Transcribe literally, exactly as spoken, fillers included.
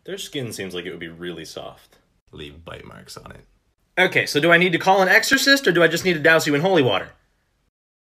Their skin seems like it would be really soft. Leave bite marks on it. Okay, so do I need to call an exorcist, or do I just need to douse you in holy water?